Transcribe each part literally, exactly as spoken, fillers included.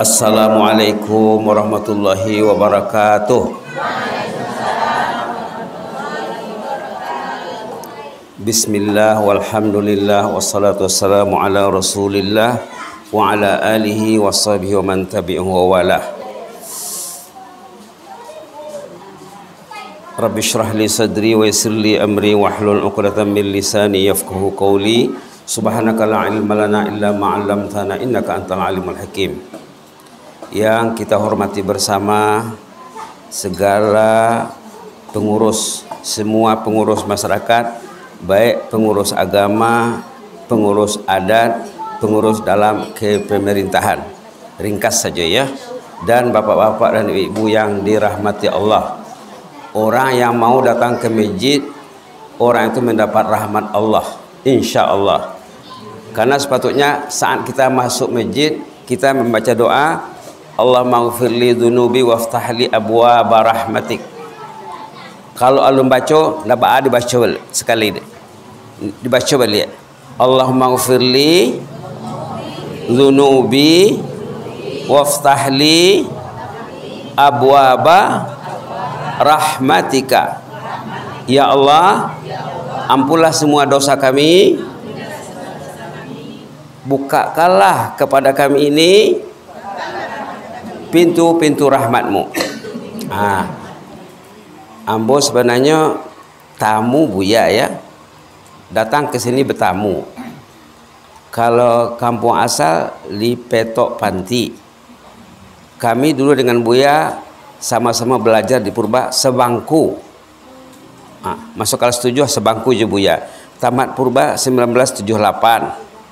Assalamualaikum warahmatullahi wabarakatuh. Bismillah walhamdulillah wassalatu wassalamu ala rasulillah wa ala alihi wa sahbihi wa man tabi'ahu wa walah. Rabbi shrah li sadri wa yassir li amri wahlul 'uqdatam min lisani yafqahu qawli. Subhanaka la ilma lana illa ma 'allamtana innaka antal alimul hakim. Yang kita hormati bersama segala pengurus, semua pengurus masyarakat, baik pengurus agama, pengurus adat, pengurus dalam kepemerintahan. Ringkas saja ya. Dan bapak-bapak dan ibu yang dirahmati Allah. Orang yang mau datang ke masjid, orang itu mendapat rahmat Allah, insya Allah. Karena sepatutnya saat kita masuk masjid, kita membaca doa, Allahumma ghfirli dhunubi waftahli abwaaba rahmatik. Kalau alun baca, dapat dibaca sekali dibaca balik. Allahumma ghfirli dhunubi waftahli abwaaba rahmatika. Ya Allah, ampunlah semua dosa kami, bukakanlah kepada kami ini pintu-pintu rahmatmu. Ah, ambo sebenarnya tamu Buya ya, datang ke sini bertamu. Kalau kampung asal di Petok Panti. Kami dulu dengan Buya sama-sama belajar di Purba sebangku. Ah, masuk kelas tujuh sebangku je Buya. Tamat Purba seribu sembilan ratus tujuh puluh delapan.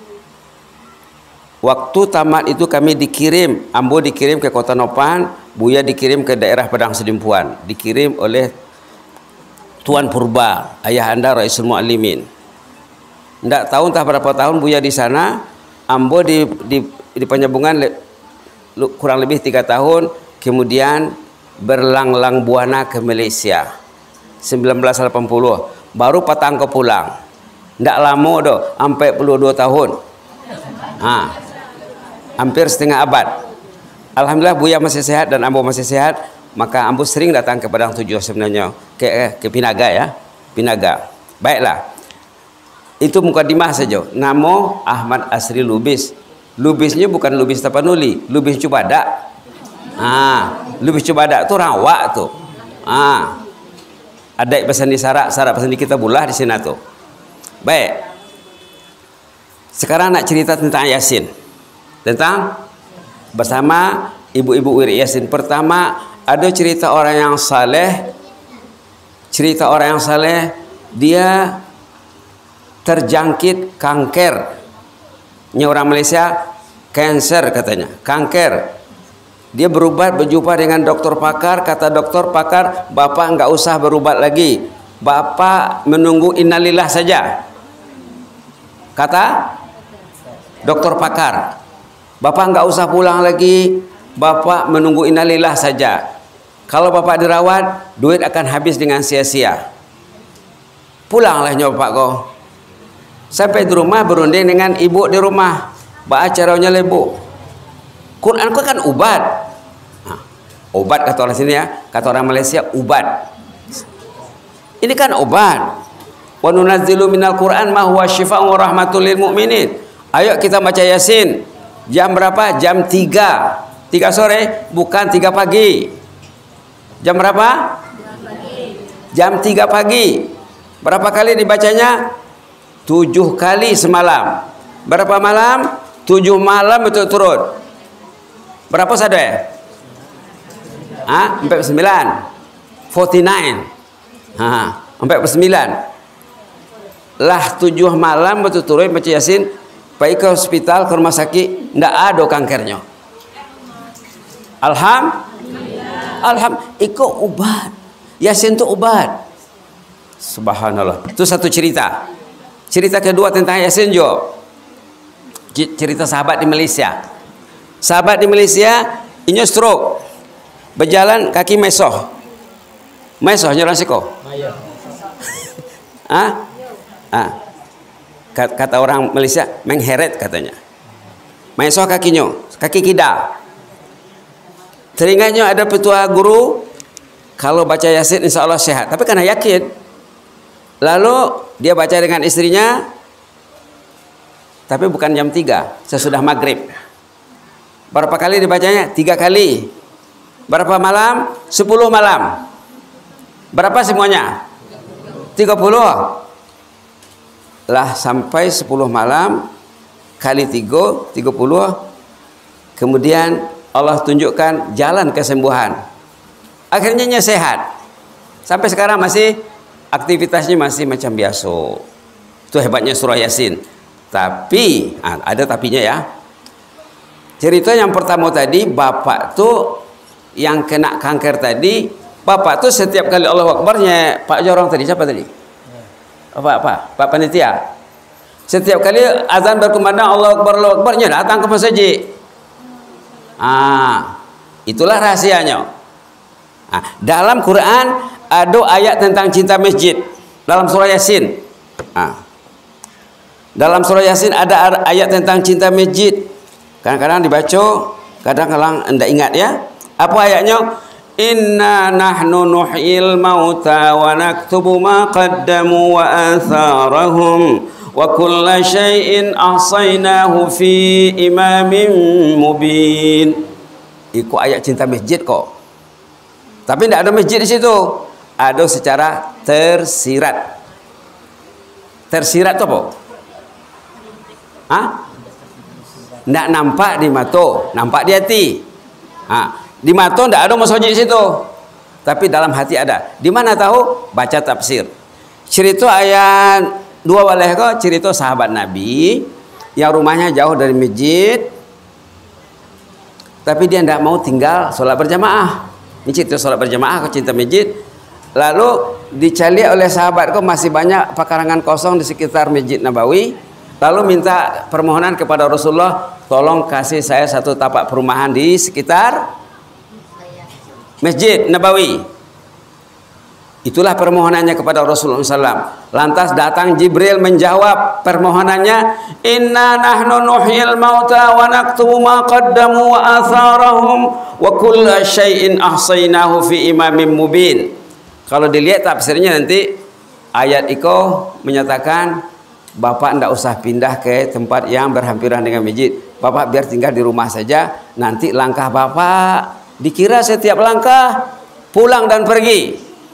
Waktu tamat itu kami dikirim, ambo dikirim ke Kota Nopan, Buya dikirim ke daerah Padang Sedimpuan, dikirim oleh Tuan Purba, ayahanda Raisul Mu'allimin. Ndak tahu entah berapa tahun Buya di sana, ambo di di, di Penyambungan le, kurang lebih tiga tahun, kemudian berlang-lang buana ke Malaysia seribu sembilan ratus delapan puluh, baru patang ke pulang. Ndak lama doh, sampai puluh dua tahun. Ah. Hampir setengah abad. Alhamdulillah Buya masih sehat dan ambo masih sehat, maka ambo sering datang ke Padang Tujuh sebenarnya, ke ke Pinaga ya, Pinaga. Baiklah. Itu mukadimah saja. Nama Ahmad Asri Lubis. Lubisnya bukan Lubis Tapanuli, Lubis Cubadak. Ah, Lubis Cubadak tu rawak tu. Ah. Ada pesan di Sarak, Sarak pesan di kita bulah di sini tu. Baik. Sekarang nak cerita tentang Yasin. Tentang bersama ibu-ibu Wiri Yasin. Pertama, ada cerita orang yang saleh. Cerita orang yang saleh, dia terjangkit kanker. Ini orang Malaysia, kanker katanya, kanker. Dia berubat, berjumpa dengan dokter pakar. Kata dokter pakar, bapak enggak usah berubat lagi, bapak menunggu innalillah saja. Kata dokter pakar, bapak enggak usah pulang lagi, bapak menunggu innalillah saja. Kalau bapak dirawat, duit akan habis dengan sia-sia. Pulanglah bapak kau. Sampai di rumah berunding dengan ibu di rumah. Baca caranya lebu. Quran ku kan ubat. Nah, obat kata orang sini ya, kata orang Malaysia ubat. Ini kan obat. Wa nunazzilu minal Qur'an ma huwa syifaa'un wa rahmatul lil mu'minin. Ayo kita baca Yasin. Jam berapa? Jam tiga. tiga sore, bukan tiga pagi. Jam berapa? Jam tiga pagi. Berapa kali dibacanya? tujuh kali semalam. Berapa malam? tujuh malam berturut-turut. Berapa saudara? Ah, empat puluh sembilan. empat puluh sembilan. Ha, empat puluh sembilan. Lah tujuh malam berturut-turut baca Yasin. Pergi ke hospital, ke rumah sakit, tidak ada kankernya. Alhamdulillah. Alhamdulillah. Ikut obat. Yasin itu obat. Subhanallah. Itu satu cerita. Cerita kedua tentang Yasin juga. Cerita sahabat di Malaysia. Sahabat di Malaysia, ini stroke. Berjalan kaki mesoh. Mesoh nyoran siko. Ah? Ah. Kata orang Malaysia mengheret katanya. Mesoh kakinya, kaki kidal. Teringatnya ada petua guru, kalau baca Yasin insya Allah sehat. Tapi karena yakin, lalu dia baca dengan istrinya, tapi bukan jam tiga, sesudah maghrib. Berapa kali dibacanya? Tiga kali. Berapa malam? Sepuluh malam. Berapa semuanya? Tiga puluh. Lah sampai sepuluh malam kali tiga, tiga puluh. Kemudian Allah tunjukkan jalan kesembuhan. Akhirnya dia sehat. Sampai sekarang masih aktivitasnya masih macam biasa. Itu hebatnya surah Yasin. Tapi ada tapinya ya. Cerita yang pertama tadi, bapak tuh yang kena kanker tadi, bapak tuh setiap kali Allahu Akbarnya, Pak Jorong tadi siapa tadi? Apa apa? Pak panitia. Setiap kali azan berkumandang Allahu Akbar Allahu Akbarnya datang ke masjid. Ah, itulah rahasianya. Ah, dalam Quran ada ayat tentang cinta masjid dalam surah Yasin. Ah. Dalam surah Yasin ada ayat tentang cinta masjid. Kadang-kadang dibaca, kadang-kadang anda ingat ya. Apa ayatnya? Inna nahnu nuhyil mauta wa naktubu ma qaddamu wa atharahum wa kulla syai'in ahsaynahu fi imamin mubin. Itu ayat cinta masjid kok. Tapi tidak ada masjid di situ. Ada secara tersirat. Tersirat itu apa? Hah? Tidak nampak di mata, nampak di hati. Ha, di mata tidak ada masjid di situ, tapi dalam hati ada. Di mana tahu? Baca tafsir. Cerita ayat dua waleh kok, cerita sahabat Nabi yang rumahnya jauh dari masjid, tapi dia tidak mau tinggal sholat berjamaah. Ini cerita sholat berjamaah, kok cinta masjid. Lalu dicari oleh sahabat kok masih banyak pekarangan kosong di sekitar Masjid Nabawi. Lalu minta permohonan kepada Rasulullah, tolong kasih saya satu tapak perumahan di sekitar Masjid Nabawi. Itulah permohonannya kepada Rasulullah shallallahu alaihi wasallam. Lantas datang Jibril menjawab permohonannya, Inna nahnu nuhyil mauta wa naktubu ma qaddamu wa atharahum wa kulla syai'in ahsaynahu fi imamin mubin. Kalau dilihat tafsirnya nanti ayat itu menyatakan Bapak tidak usah pindah ke tempat yang berhampiran dengan masjid. Bapak biar tinggal di rumah saja. Nanti langkah Bapak dikira setiap langkah pulang dan pergi.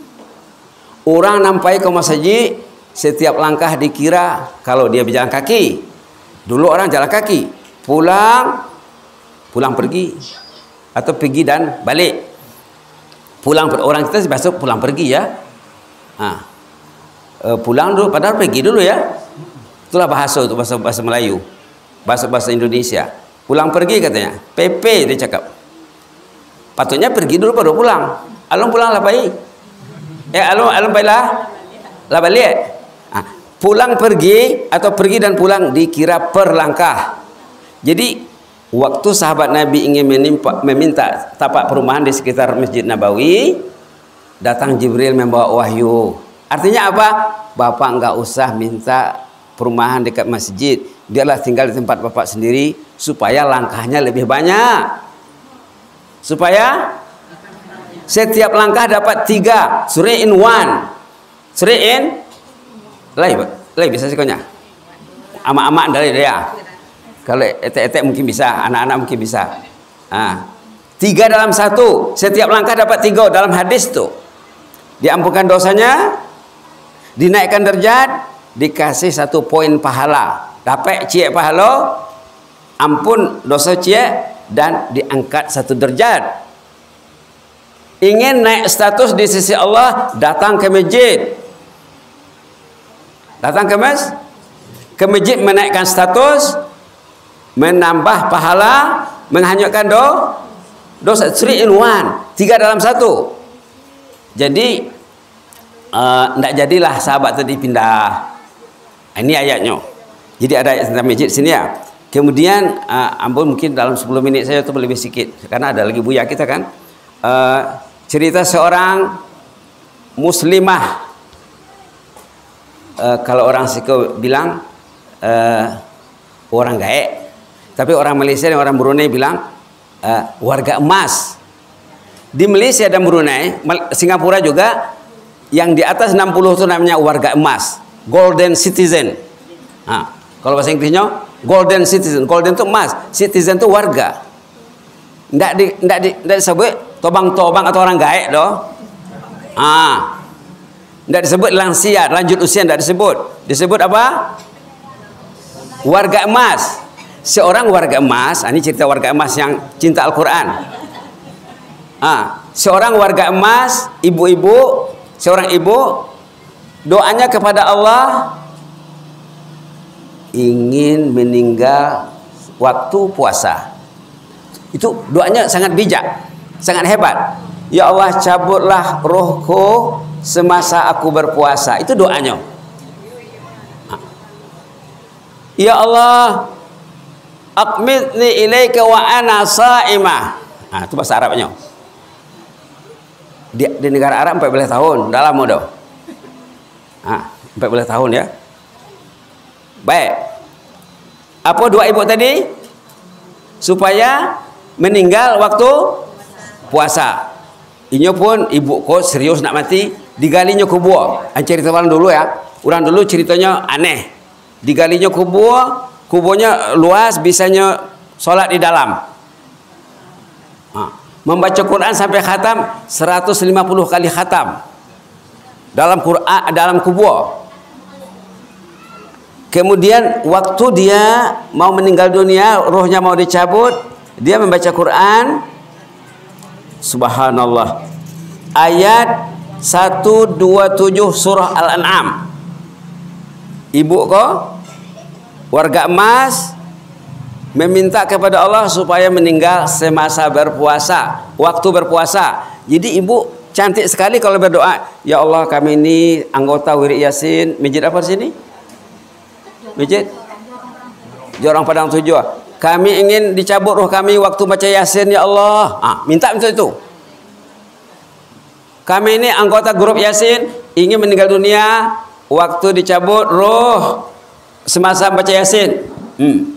Orang nampai ke masjid, setiap langkah dikira kalau dia berjalan kaki. Dulu orang jalan kaki, pulang, pulang pergi, atau pergi dan balik. Pulang orang kita biasa pulang pergi ya. Nah, e, pulang dulu, padahal pergi dulu ya. Itulah bahasa itu, bahasa bahasa Melayu, bahasa bahasa Indonesia. Pulang pergi katanya, P P dia cakap. Patutnya pergi dulu baru pulang. Alung pulang lah pai. Eh alung alung pai lah, lah balik. Nah, pulang pergi atau pergi dan pulang dikira per langkah. Jadi waktu sahabat Nabi ingin menimpa, meminta tapak perumahan di sekitar Masjid Nabawi, datang Jibril membawa wahyu. Artinya apa? Bapak enggak usah minta perumahan dekat masjid, biarlah tinggal di tempat Bapak sendiri supaya langkahnya lebih banyak, supaya setiap langkah dapat tiga, three in one, three in lain, lain bisa sekonya ama-ama dari dia, kalau etek-etek mungkin bisa, anak-anak mungkin bisa. Nah, tiga dalam satu, setiap langkah dapat tiga. Dalam hadis tuh diampunkan dosanya, dinaikkan derajat, dikasih satu poin pahala, dapat cie pahala, ampun dosa cie, dan diangkat satu derajat. Ingin naik status di sisi Allah, datang ke masjid, datang ke mas, ke masjid menaikkan status, menambah pahala, menghanyutkan do, dosa, three in one, tiga dalam satu. Jadi tidak uh, jadilah sahabat tadi pindah. Ini ayatnya. Jadi ada ayat tentang masjid sini ya. Kemudian uh, ampun mungkin dalam sepuluh menit saya itu lebih sedikit karena ada lagi buya kita kan. Uh, cerita seorang muslimah. Uh, kalau orang Siko bilang uh, orang gaek, tapi orang Malaysia dan orang Brunei bilang uh, warga emas. Di Malaysia dan Brunei, Singapura juga, yang di atas enam puluh itu namanya warga emas, golden citizen. Nah, kalau bahasa Inggrisnya golden citizen. Golden itu emas, citizen itu warga. Nggak di, nggak di, nggak disebut tobang-tobang atau orang gaek doh. Ah, nggak disebut lansia, lanjut usia, nggak disebut. Disebut apa? Warga emas. Seorang warga emas, ini cerita warga emas yang cinta Al-Quran. Ah, seorang warga emas, ibu-ibu, seorang ibu, doanya kepada Allah ingin meninggal waktu puasa. Itu doanya sangat bijak, sangat hebat. Ya Allah, cabutlah rohku semasa aku berpuasa. Itu doanya. Ya Allah, aqmitni ilaika wa ana sha'imah. Nah, itu bahasa Arabnya. Di, di negara Arab empat belas tahun, udah lama dah. Nah, empat belas tahun ya. Baik. Apa doa ibu tadi? Supaya meninggal waktu puasa. Ini pun ibu kok serius nak mati, digalinya kubur. Cerita orang dulu ya. Orang dulu ceritanya aneh. Digalinya kubur, kuburnya luas, bisanya sholat di dalam. Nah, membaca Quran sampai khatam seratus lima puluh kali khatam dalam Quran, dalam kubur. Kemudian waktu dia mau meninggal dunia, rohnya mau dicabut, dia membaca Quran. Subhanallah. Ayat seratus dua puluh tujuh surah Al-An'am. Ibu kok warga emas meminta kepada Allah supaya meninggal semasa berpuasa, waktu berpuasa. Jadi ibu cantik sekali kalau berdoa, ya Allah kami ini anggota Wirid Yasin, masjid apa di sini? Masjid Jorong Padang Tujuh. Kami ingin dicabut roh kami waktu baca Yasin, ya Allah. Ah, minta minta itu. Kami ini anggota grup Yasin, ingin meninggal dunia waktu dicabut roh semasa baca Yasin. Hmm.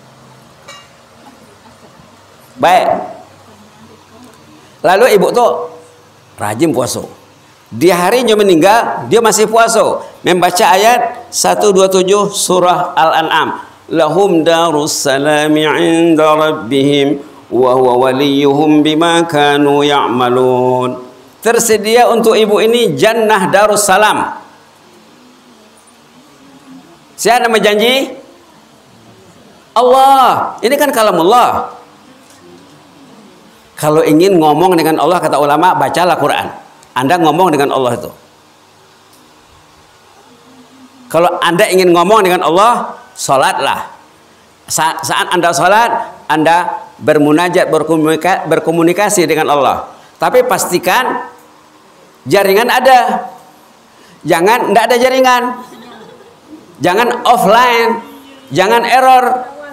Baik. Lalu ibu tuh rajin puasa. Di harinya meninggal, dia masih puasa, membaca ayat seratus dua puluh tujuh surah Al-An'am. Lahum darus salami 'inda rabbihim wa huwa waliyuhum bima kanu ya'malun. Tersedia untuk ibu ini jannah darus salam. Siapa nama janji? Allah. Ini kan kalamullah. Kalau ingin ngomong dengan Allah, kata ulama, bacalah Quran. Anda ngomong dengan Allah itu. Kalau Anda ingin ngomong dengan Allah, sholatlah. Sa saat Anda sholat, Anda bermunajat, berkomunikasi, berkomunikasi dengan Allah. Tapi pastikan jaringan ada. Jangan tidak ada jaringan. Jangan offline. Jangan error.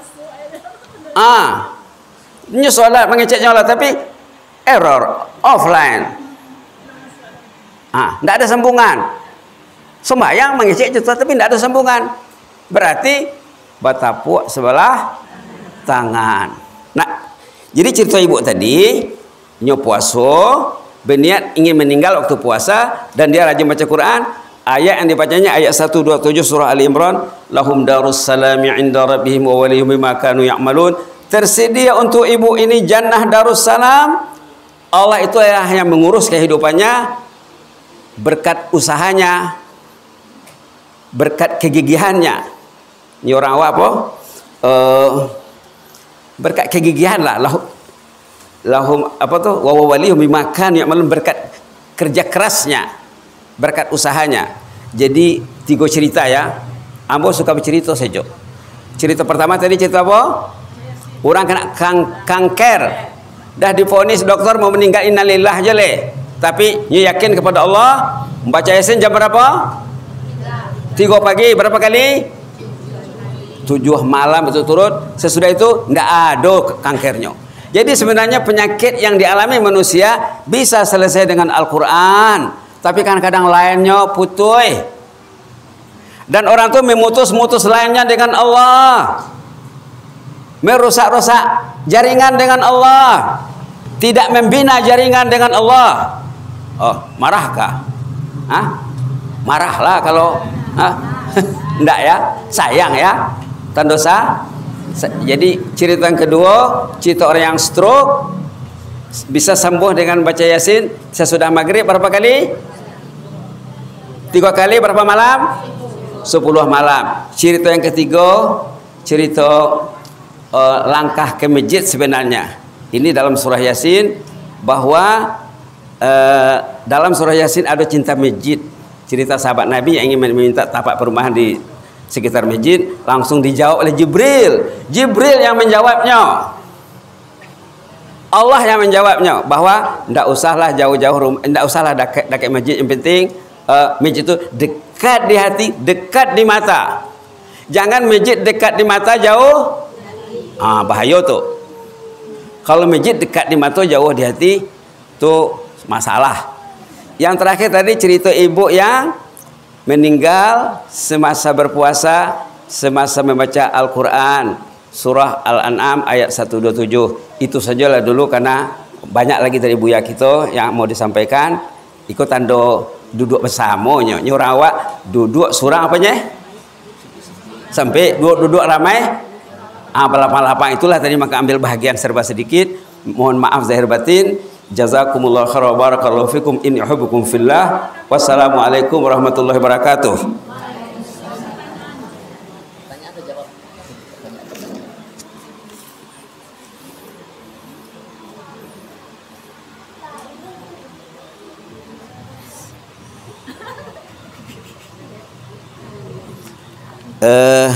Ah. Ini sholat mengeceknya Allah tapi error offline. Ah, tidak ada sambungan. Sembahyang mengecek juga tapi tidak ada sambungan. Berarti batapuk sebelah tangan. Nah, jadi cerita ibu tadi, nyo puasa, berniat ingin meninggal waktu puasa dan dia rajin baca Quran. Ayat yang dibacanya ayat seratus dua puluh tujuh surah Ali Imran, lahum darus salami 'inda rabbihim wa waliyuhum bima kanu ya'malun. Tersedia untuk ibu ini jannah darussalam. Allah itu yang mengurus kehidupannya berkat usahanya, berkat kegigihannya. Ini orang awak apa? Uh, berkat kegigihan lah. Lahum, lahum apa tuh? Wa waliyuhum bima kanu ya'malun, berkat kerja kerasnya, berkat usahanya. Jadi tiga cerita ya. Ambo suka bercerita saja. Cerita pertama tadi cerita apa? Orang kena kang kanker, dah divonis dokter mau meninggal, innalillah aja le. Tapi dia yakin kepada Allah, membaca Yasin jam berapa? Tiga pagi, berapa kali? Tujuh malam berturut-turut. Sesudah itu tidak ada kankernya. Jadi sebenarnya penyakit yang dialami manusia bisa selesai dengan Al-Quran, tapi kan kadang lainnya putus. Dan orang itu memutus-mutus lainnya dengan Allah, merusak-rusak jaringan dengan Allah. tidak membina jaringan dengan Allah. Oh, marahkah? Hah? Marahlah kalau hah? Enggak ya, sayang ya, tan dosa. Jadi cerita yang kedua, cerita orang yang stroke bisa sembuh dengan baca Yasin sesudah maghrib berapa kali? Tiga kali berapa malam? Sepuluh malam. Cerita yang ketiga, cerita uh, langkah ke masjid sebenarnya. Ini dalam surah Yasin, bahwa uh, dalam surah Yasin ada cinta masjid. Cerita sahabat Nabi yang ingin meminta tapak perumahan di sekitar masjid, langsung dijawab oleh Jibril. Jibril yang menjawabnya. Allah yang menjawabnya, bahwa tidak usahlah jauh-jauh, tidak usahlah dekat, dekat masjid, yang penting uh, masjid itu dekat di hati, dekat di mata. Jangan masjid dekat di mata, jauh, ah, bahaya tuh. Kalau masjid dekat di mata, jauh di hati, itu masalah. Yang terakhir tadi cerita ibu yang meninggal semasa berpuasa, semasa membaca Al-Quran, surah Al-An'am ayat seratus dua puluh tujuh. Itu sajalah dulu, karena banyak lagi dari buya kita yang mau disampaikan. Ikut tanda duduk bersama nya, nyurawak duduk surang apanya? Sampai duduk-duduk ramai. Ah, lapang-lapang itulah tadi, maka ambil bahagian serba sedikit. Mohon maaf zahir batin. Jazakumullah khairan, barakallahu fikum, inni uhibbukum fillah. Wassalamualaikum warahmatullahi wabarakatuh. Eh,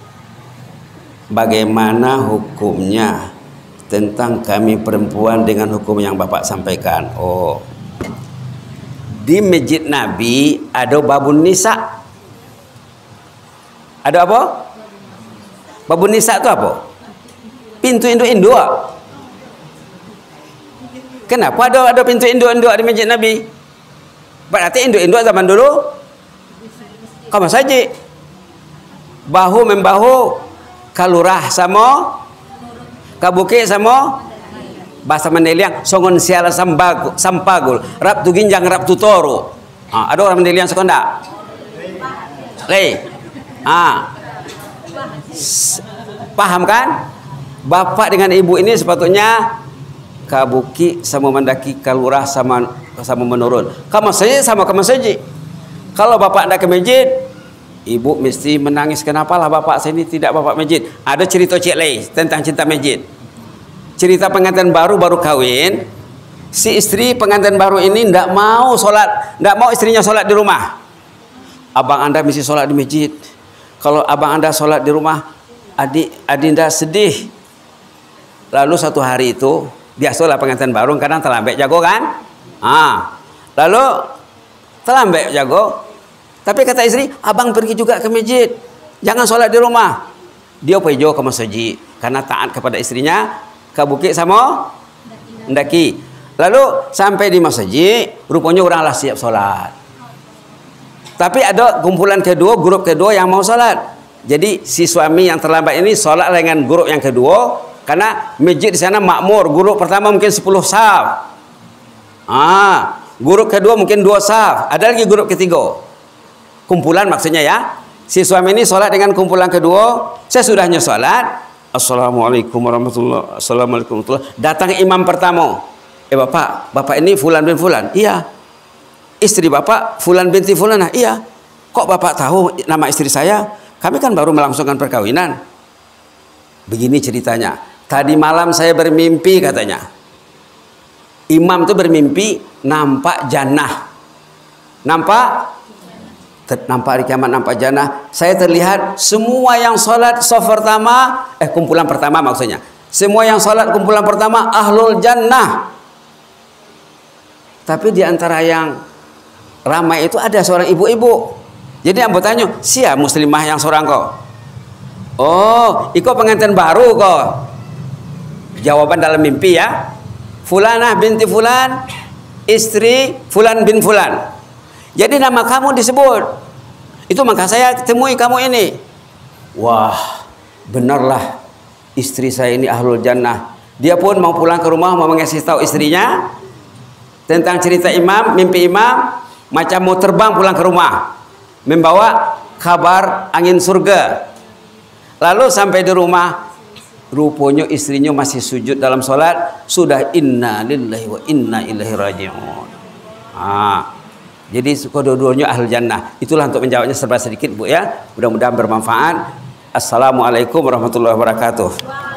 bagaimana hukumnya tentang kami perempuan dengan hukum yang Bapak sampaikan? Oh, di Masjid Nabi ada babun nisa. Ada apa? Babun nisa itu apa? Pintu induk-induk. Kenapa ada ada pintu induk-induk di Masjid Nabi? Berarti induk-induk zaman dulu kamu saja bahu membahu, kalurah sama kabuke sama bahasa Mandailing songon siala sambagul sampagul rap tu ginjang rap tu toro. Ah, ada orang Mandailing suka ndak? Le. Ah. Paham kan? Bapak dengan ibu ini sepatutnya kabuki sama mendaki, kalurah sama sama menurun. Kamu saja sama kamu saja. Kalau bapak ndak ke masjid, ibu mesti menangis. Kenapalah bapak saya ini tidak bapak masjid. Ada cerita Cik Lei tentang cinta masjid. Cerita pengantin baru baru kawin. Si istri pengantin baru ini tidak mau sholat, tidak mau istrinya sholat di rumah. Abang anda mesti sholat di masjid. Kalau abang anda sholat di rumah, adik adinda sedih. Lalu satu hari itu, biasalah pengantin baru kadang terlambat jago kan? Ah, lalu terlambat jago. Tapi kata istri, abang pergi juga ke masjid, jangan sholat di rumah. Dia pergi ke masjid karena taat kepada istrinya, kabukit sama ndaki. Lalu sampai di masjid, rupanya oranglah siap sholat. Tapi ada kumpulan kedua, grup kedua yang mau sholat. Jadi si suami yang terlambat ini sholat dengan grup yang kedua, karena masjid di sana makmur. Grup pertama mungkin sepuluh saf. Ah, grup kedua mungkin dua saf. Ada lagi grup ketiga. Kumpulan maksudnya ya. Si suami ini sholat dengan kumpulan kedua. Sesudahnya sholat, assalamualaikum warahmatullahi wabarakatuh. Assalamualaikum warahmatullahi wabarakatuh. Datang imam pertama. Eh bapak, bapak ini fulan bin fulan. Iya. Istri bapak fulan binti fulanah. Iya. Kok bapak tahu nama istri saya? Kami kan baru melangsungkan perkawinan. Begini ceritanya. Tadi malam saya bermimpi katanya. Imam itu bermimpi nampak jannah. Nampak? Nampak hari kiamat, nampak jannah. Saya terlihat semua yang sholat saf pertama, eh kumpulan pertama maksudnya. Semua yang sholat kumpulan pertama ahlul jannah. Tapi di antara yang ramai itu ada seorang ibu-ibu. Jadi yang bertanya, siapa muslimah yang seorang kok? Oh, ikut pengantin baru kok. Jawaban dalam mimpi ya. Fulanah binti fulan, istri fulan bin fulan. Jadi nama kamu disebut. Itu maka saya temui kamu ini. Wah, benarlah istri saya ini ahlul jannah. Dia pun mau pulang ke rumah, mau mengasih tahu istrinya tentang cerita imam, mimpi imam, macam mau terbang pulang ke rumah, membawa kabar angin surga. Lalu sampai di rumah, rupanya istrinya masih sujud dalam sholat, sudah inna lillahi wa inna ilaihi raji'un. Ah, jadi kedua-duanya ahli jannah. Itulah untuk menjawabnya serba sedikit Bu ya. Mudah-mudahan bermanfaat. Assalamualaikum warahmatullahi wabarakatuh.